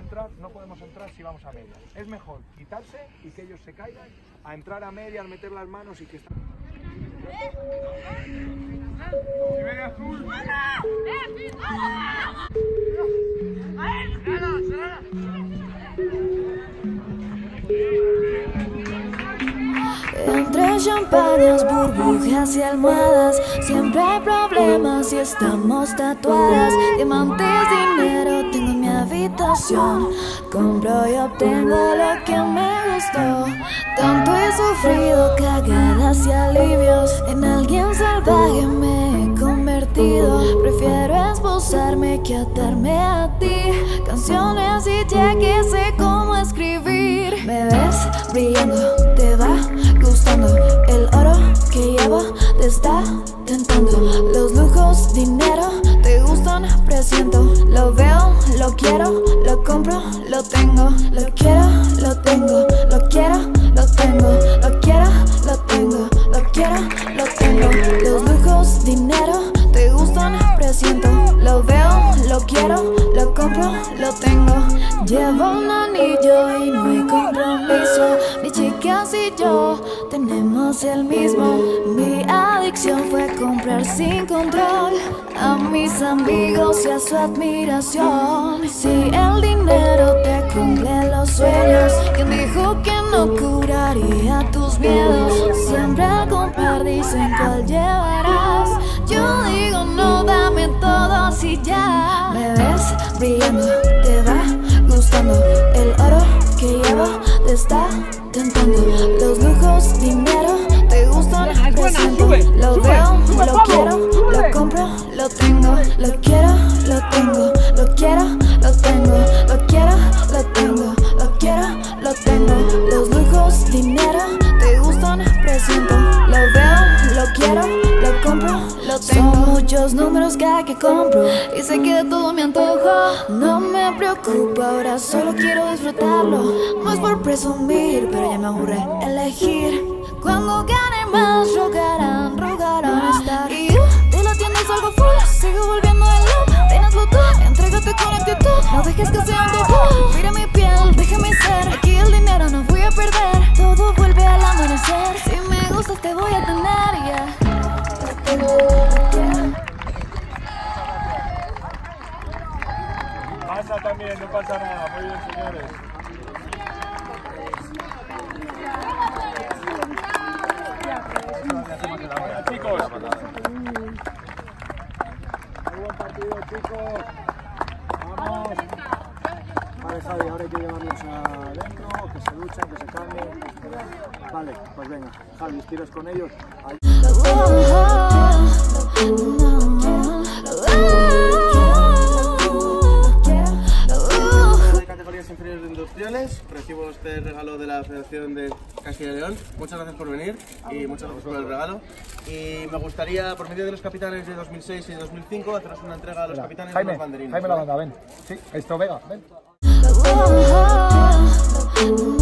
no podemos entrar si vamos a medias. Es mejor quitarse y que ellos se caigan, a entrar a medias, meter las manos y que están... Entre champañas, burbujas y almohadas, siempre hay problemas y estamos tatuadas. Diamantes, dinero, tengo en mi habitación. Compro y obtengo lo que me gustó. Tanto he sufrido, cagadas y alivios. En alguien salvaje me he convertido. Prefiero esposarme que atarme a ti. Canciones y ya que sé cómo escribir. Me ves brillando, te va gustando. El oro que llevo te está tentando. Los lujos, dinero, te gustan, presiento. Lo veo, lo quiero, lo compro, lo tengo. Lo quiero, lo tengo, lo quiero, lo tengo. Lo quiero, lo tengo, lo quiero, lo tengo. Los lujos, dinero, te gustan, presiento. Lo veo, lo quiero, lo compro, lo tengo. Llevo un anillo y no hay compromiso. Mis chicas y yo tenemos el mismo. Mi adicción fue comprar sin control a mis amigos y a su admiración. Si el dinero te cumple los sueños, ¿quién dijo que no curaría tus miedos? Siempre al comprar dicen cuál llevarás. Yo digo no, dame todo así ya. Me ves brillando, te va gustando. El oro que llevo te está tentando. Los lujos, dinero, te gustan, presento. Lo veo, lo quiero, lo compro, lo tengo. Lo quiero, lo tengo, lo quiero, lo tengo. Lo quiero, lo tengo, lo quiero, lo tengo. Los lujos, dinero, te gustan, presento. Lo veo, lo quiero, lo compro, lo tengo. Son muchos números que compro y sé que de todo me antojo. No me preocupa, ahora solo quiero disfrutarlo. No es por presumir, pero ya me aburre elegir. Cuando gane más, rogarán estar. Y de la tienda salgo full, sigo volviendo en loop. Ven, hazlo tú, entrégate con actitud. No dejes que sea un tabú. Mira mi piel, déjame ser. Aquí el dinero no voy a perder. Todo vuelve al amanecer. Si me gustas te voy a tener, yeah. Pasa también, no pasa nada. Muy bien, señores. Chicos, muy buen partido, chicos. Vamos. Vale, Javi, ahora hay que llevarlos adentro, que se duchen, que se cambien. Vale, pues venga, Javi, tiras con ellos. Ahí. Categorías inferiores de industriales, recibo este regalo de la Federación de Castilla y León. Muchas gracias por venir y muchas gracias por el regalo. Y me gustaría, por medio de los capitanes de 2006 y 2005, haceros una entrega a los capitanes de los banderines. Jaime, la banda, ven. Sí, esto, venga, ven.